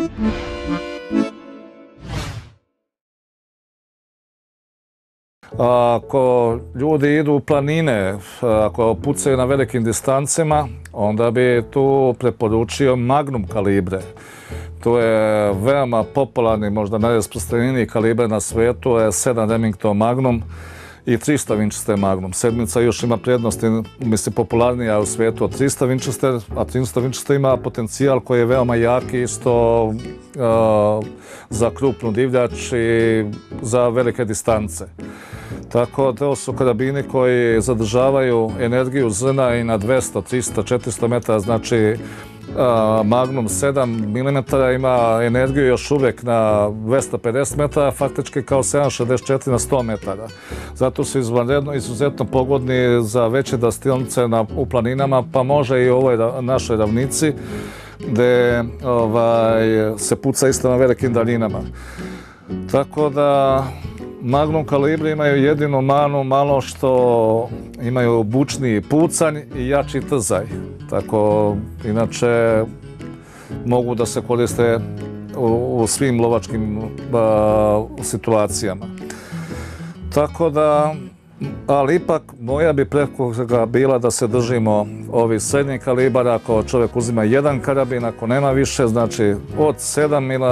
Ako ljudi idu u planine, ako pucaju na velikim distancima, onda bi tu preporučio Magnum kalibre. To je veoma popularni, možda najrasprostranjeniji kalibre na svijetu, je 7 Remington Magnum i 300 Winchester Magnum. Sedmica još ima prednosti, mislim, popularnija u svijetu od 300 Winchester, a 300 Winchester ima potencijal koji je veoma jaki isto za krupnu divljač i za velike distance. Tako to su karabini koji zadržavaju energiju zrna i na 200, 300, 400 metara, znači Magnum 7 mm ima energiju još uvijek na 250 metara, faktički kao 7,64 na 100 metara. Zato su izuzetno pogodni za veće dionice u planinama, pa može i u ovoj našoj ravnici gdje se puca isto na velikim daljinama. Tako da Magnum kalibri imaju jedinu manu, malo što imaju bučniji pucanj i jači trzaj. Tako, inače, mogu da se koriste u svim lovačkim situacijama. Tako da, ali ipak moja bi preporuka bila da se držimo ovih srednjih kalibara. Ako čovjek uzima jedan karabin, ako nema više, znači od 7 ili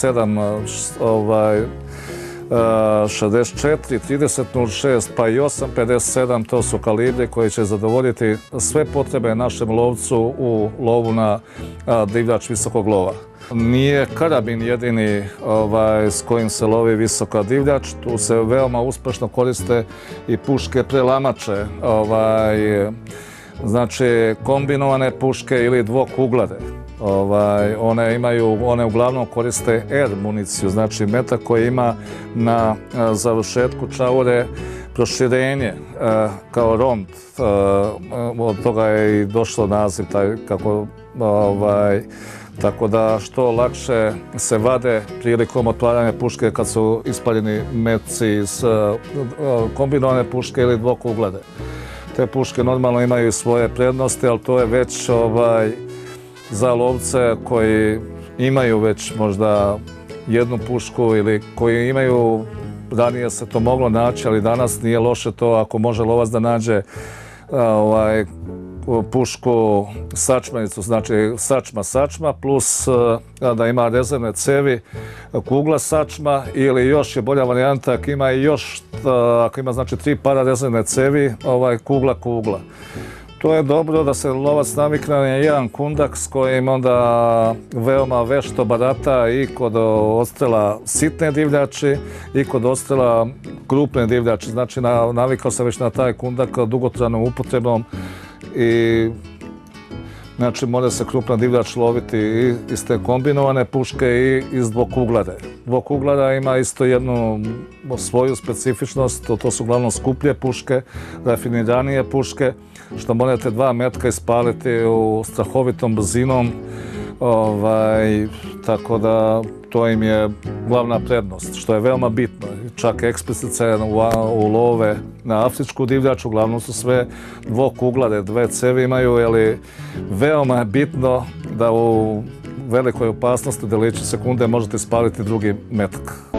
7 64, 30.06 pa i 8.57, to su kalibri koji će zadovoljiti sve potrebe našem lovcu u lovu na divljač visokog lova. Nije karabin jedini s kojim se lovi visoka divljač, tu se veoma uspješno koriste i puške prelamače, znači kombinovane puške ili dvokuglare. One uglavnom koriste air municiju, znači metak koji ima na završetku čaure proširenje kao rond. Od toga je i došlo naziv taj kako, tako da što lakše se vade prilikom otvaranja puške kad su ispaljeni metci iz kombinovane puške ili dvokuglare. Te puške normalno imaju svoje prednosti, ali to je već za lovce koji imaju već možda jednu pušku ili koji imaju, ranije se to moglo naći, ali danas nije loše to ako može lovac da nađe pušku sačmanicu, znači sačma plus da ima rezervne cevi, kugla sačma ili još je bolja varijanta ako ima znači 3 para rezervne cevi, kugla. To je dobro da se lovac navikne na jedan kundak s kojim onda veoma vešto barata i kod odstrela sitne divljači i kod odstrela krupne divljači. Znači navikao sam već na taj kundak dugotrajnom upotrebom i znači može se krupna divljač loviti i iz te kombinovane puške i iz dvokuglare. Dvokuglara ima isto jednu svoju specifičnost, to su uglavnom skuplje puške, rafiniranije puške, što možete 2 metka ispaliti u strahovitom brzinom, tako da to im je glavna prednost, što je veoma bitno. Čak eksplicite u love na afričku divljač uglavnom su sve dvokuglare, 2 cevi imaju, ali veoma je bitno da u velikoj opasnosti deliću sekunde možete ispaliti drugi metak.